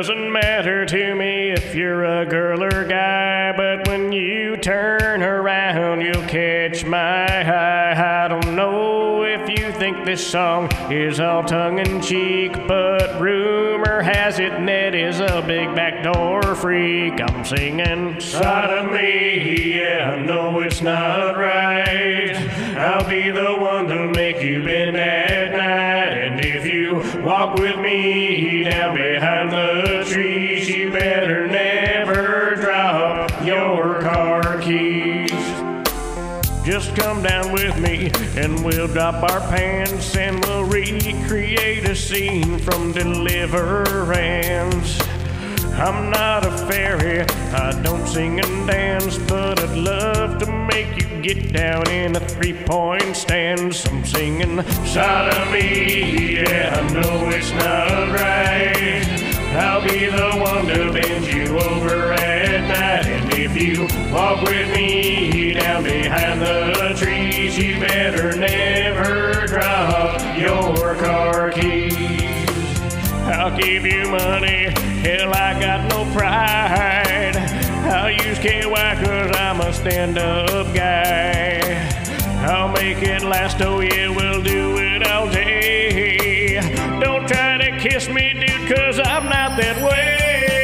Doesn't matter to me if you're a girl or guy, but when you turn around, you'll catch my eye. I don't know if you think this song is all tongue-in-cheek, but rumor has it Ned is a big backdoor freak. I'm singing sodomy, yeah, I know it's not right. I'll be the one to make you bend at night, and if you walk with me down behind the trees, you better never drop your car keys. Just come down with me and we'll drop our pants and we'll recreate a scene from Deliverance. I'm not a fairy, I don't sing and dance, but I'd love to make you get down in a three-point stance. I'm singing sodomy, yeah, I know it's not right. I'll be the one to bend you over at night, and if you walk with me down behind the trees, you better never drop your car keys. I'll give you money, hell, I got no pride. I'll use KY 'cause I'm a stand-up guy. I'll make it last, oh yeah, we'll do it all day. Don't try to kiss me, dude, 'cause I'm not that way.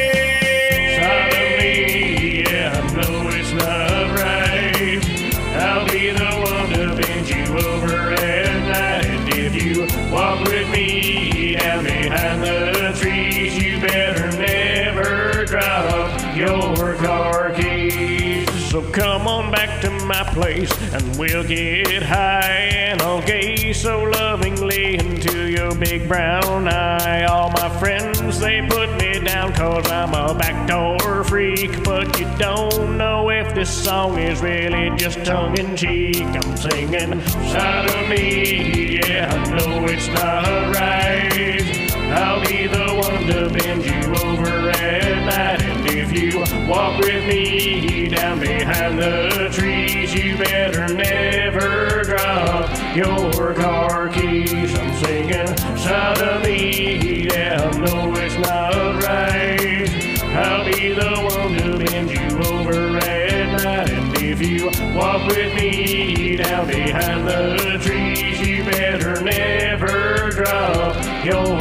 Sodomy, yeah, I know it's not right. I'll be the one to bend you over at night, and if you walk with me down behind the trees, you better never drop your car keys. So come on back to my place and we'll get high, and I'll gaze so lovingly into your big brown eye. All my friends, they put me down 'cause I'm a backdoor freak, but you don't know if this song is really just tongue-in-cheek. I'm singing sodomy, yeah, I know it's not right. I'll be the one to bend you over at night, and if you walk with me down behind the trees, you better never drop your car keys. I'm singing sodomy, yeah, I know it's not right. I'll be the one to bend you over at night, and if you walk with me down behind the trees, you better never drop your